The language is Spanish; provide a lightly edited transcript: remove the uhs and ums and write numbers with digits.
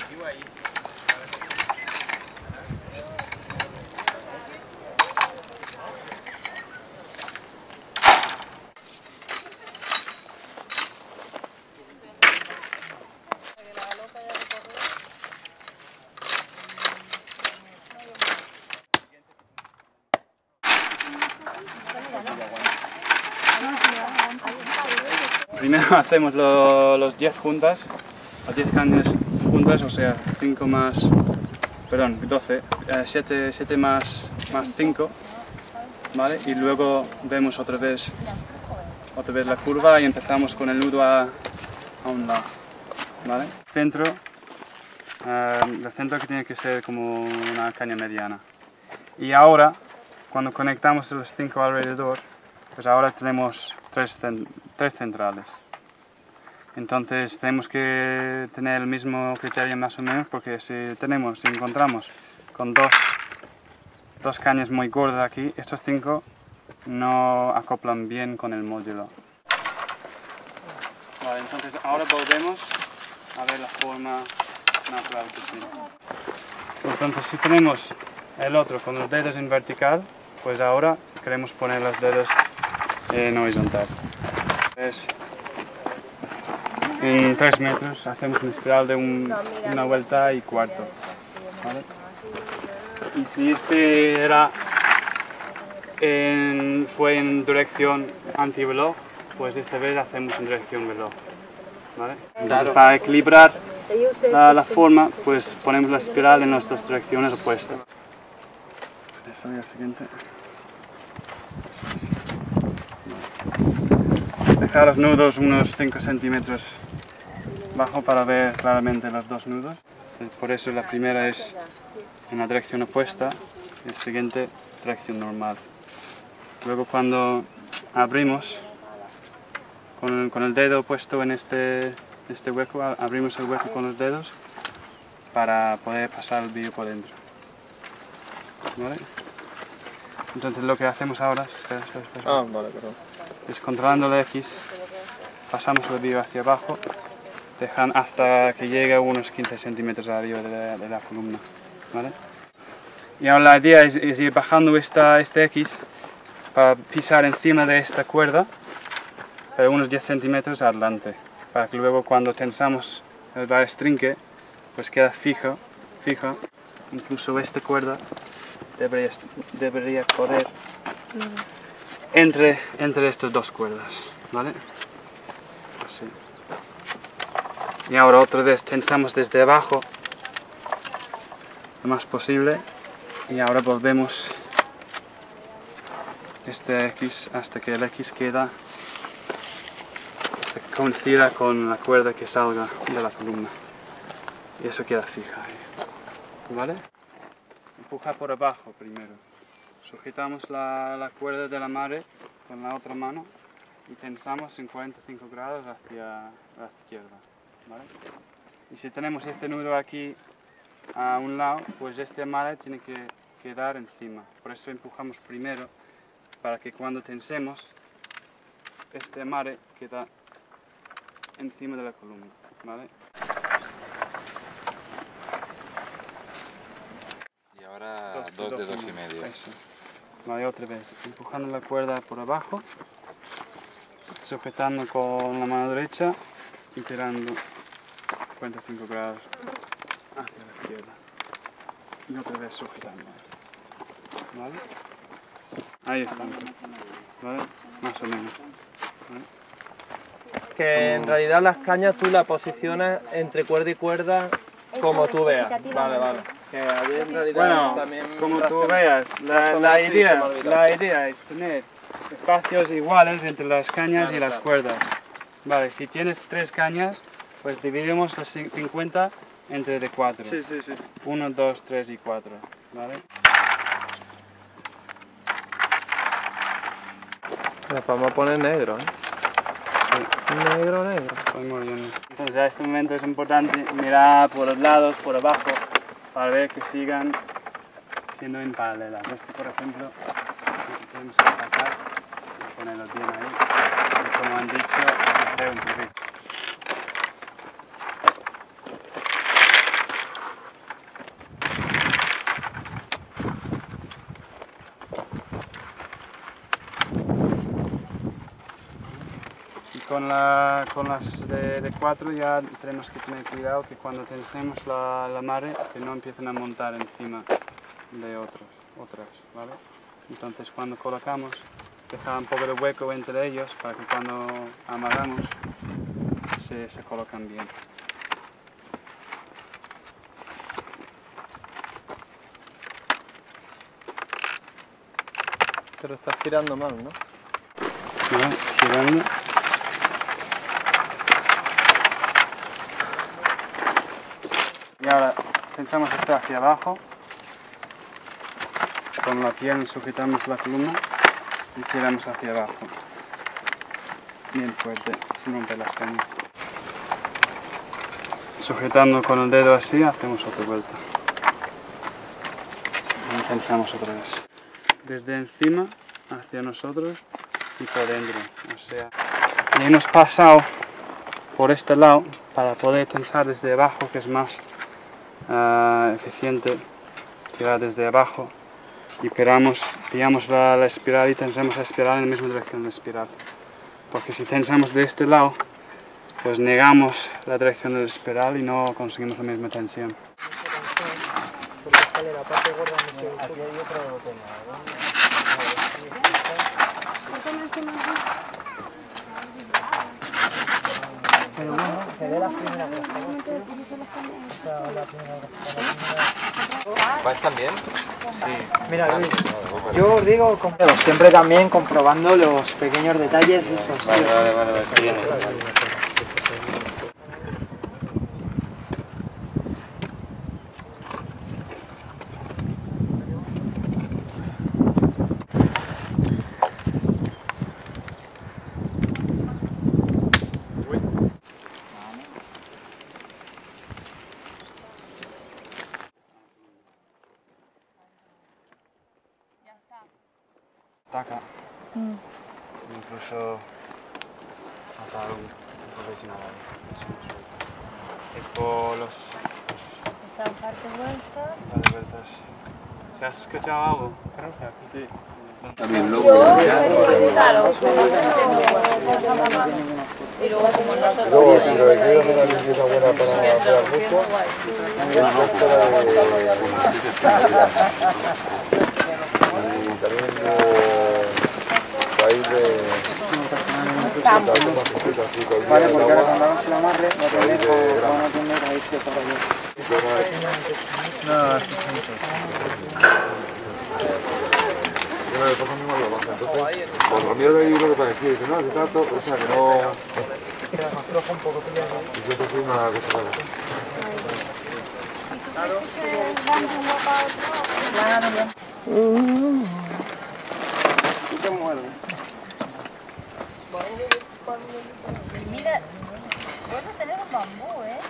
Primero hacemos los 10 juntas, las 10 cañas juntas, o sea, 5 más, perdón, 12, 7 más 5, ¿vale? Y luego vemos otra vez la curva y empezamos con el nudo a un lado, ¿vale? El centro que tiene que ser como una caña mediana. Y ahora, cuando conectamos los 5 alrededor, pues ahora tenemos tres centrales. Entonces tenemos que tener el mismo criterio más o menos, porque si encontramos con dos cañas muy gordas aquí, estos 5 no acoplan bien con el módulo. Vale, entonces ahora volvemos a ver la forma natural que tiene. Entonces si tenemos el otro con los dedos en vertical, pues ahora queremos poner los dedos en horizontal. Entonces, en 3 metros hacemos una espiral de una vuelta y cuarto, ¿vale? Y si este fue en dirección antirreloj, pues esta vez hacemos en dirección reloj, ¿vale? Entonces, para equilibrar la forma, pues ponemos la espiral en las dos direcciones opuestas. Eso y el siguiente. Dejar los nudos unos 5 centímetros bajo para ver claramente los dos nudos. Por eso la primera es en la dirección opuesta y el siguiente dirección normal. Luego cuando abrimos con el dedo puesto en este hueco, abrimos el hueco con los dedos para poder pasar el vídeo por dentro, ¿vale? Entonces lo que hacemos ahora es controlando la X, pasamos el vídeo hacia abajo, dejan hasta que llegue a unos 15 centímetros arriba de la columna, ¿vale? Y ahora la idea es ir bajando este X para pisar encima de esta cuerda, pero unos 10 centímetros adelante, para que luego cuando tensamos el barestrinque, pues queda fija. Incluso esta cuerda debería correr entre estas dos cuerdas, ¿vale? Así. Y ahora otra vez tensamos desde abajo lo más posible y ahora volvemos este X hasta que el X coincida con la cuerda que salga de la columna y eso queda fija, ¿vale? Empuja por abajo primero, sujetamos la cuerda de la madre con la otra mano y tensamos en 45 grados hacia la izquierda, ¿vale? Y si tenemos este nudo aquí a un lado, pues este amarre tiene que quedar encima, por eso empujamos primero para que cuando tensemos este amarre queda encima de la columna, ¿vale? Y ahora dos de 2,5. Eso. Vale, otra vez, empujando la cuerda por abajo, sujetando con la mano derecha y tirando 45 grados hacia la izquierda. Y otra vez sujetando. ¿Vale? Ahí están, ¿vale? Más o menos. ¿Vale? Que en realidad las cañas tú las posicionas entre cuerda y cuerda como tú veas. Vale. Que allí en realidad bueno, también como tú veas, la idea es tener espacios iguales entre las cañas y las cuerdas. Vale, si tienes 3 cañas, pues dividimos las 50 entre de 4. Sí. 1, 2, 3 y 4. ¿Vale? Las vamos a poner negro, ¿eh? Sí. Negro. Estoy muy bien. Entonces a este momento es importante mirar por los lados, por abajo, para ver que sigan siendo en paralelas. Este, por ejemplo, tenemos que sacar y ponerlo bien ahí. Y como han dicho, hacer un poquito. con las de 4 ya tenemos que tener cuidado que cuando tensemos la mare que no empiecen a montar encima de otras, ¿vale? Entonces cuando colocamos, dejar un poco de hueco entre ellos para que cuando amarramos se colocan bien. Pero estás tirando mal, ¿no? ¿Vale? Girando. Y ahora tensamos esto hacia abajo. Con la pierna sujetamos la columna y tiramos hacia abajo. Bien fuerte, sin romper las cañas. Sujetando con el dedo así, hacemos otra vuelta. Y tensamos otra vez. Desde encima hacia nosotros y por dentro. O sea, y hemos pasado por este lado para poder tensar desde abajo, que es más eficiente tirar desde abajo. Y pillamos la espiral y tensamos la espiral en la misma dirección de la espiral. Porque si tensamos de este lado, pues negamos la dirección de la espiral y no conseguimos la misma tensión. Aquí hay otra botella. Pero bueno, se ve las primeras ¿Vais también? Sí. Mira Luis, yo os digo, siempre también comprobando los pequeños detalles esos. Vale, está bien. Taca. Incluso matar un profesional. Es por los Esa parte vuelta. vueltas. ¿Se has escuchado algo? Creo que aquí. Sí. También Yo, claro, y luego como nosotros. Vale, porque ahora cuando hagas el amarre, va a tener a irse para allá. No, cuando mira de ahí lo que parecía, dice, no, que tanto, o sea, que no... Y siempre soy una cosa rara. Y te muerde. Y mira, bueno tener un bambú, ¿eh?